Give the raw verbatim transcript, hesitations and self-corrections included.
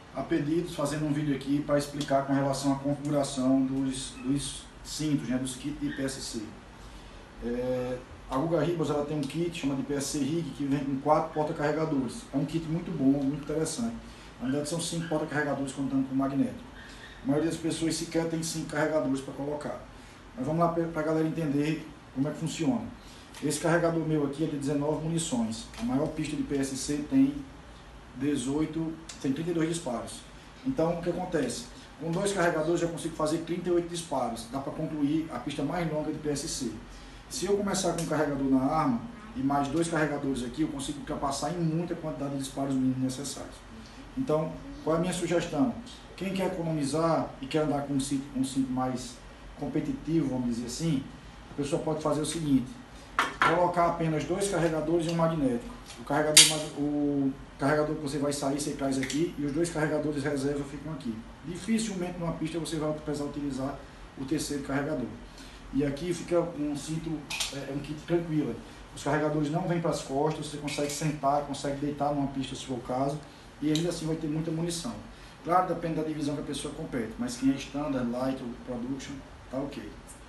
a pedidos, fazendo um vídeo aqui para explicar com relação à configuração dos, dos cintos, né, dos kits de I P S C. É, a Guga Ribas ela tem um kit chamado I P S C Rig que vem com quatro porta-carregadores. É um kit muito bom, muito interessante. Na verdade são cinco porta-carregadores contando com o magnético. A maioria das pessoas sequer tem cinco carregadores para colocar. Mas vamos lá para a galera entender como é que funciona. Esse carregador meu aqui é de dezenove munições. A maior pista de I P S C tem dezoito, tem trinta e dois disparos. Então o que acontece? Com dois carregadores eu consigo fazer trinta e oito disparos. Dá para concluir a pista mais longa de I P S C. Se eu começar com um carregador na arma e mais dois carregadores aqui, eu consigo ultrapassar em muita quantidade de disparos mínimos necessários. Então, qual é a minha sugestão? Quem quer economizar e quer andar com um cinto, um cinto mais competitivo, vamos dizer assim, a pessoa pode fazer o seguinte: colocar apenas dois carregadores e um magnético. O carregador, o carregador que você vai sair, você traz aqui, e os dois carregadores reserva ficam aqui. Dificilmente numa pista você vai precisar utilizar o terceiro carregador. E aqui fica um cinto, é um kit tranquilo. Os carregadores não vêm para as costas, você consegue sentar, consegue deitar numa pista se for o caso, e ainda assim vai ter muita munição. Claro, depende da divisão que a pessoa compete, mas quem é standard, light ou production, tá ok.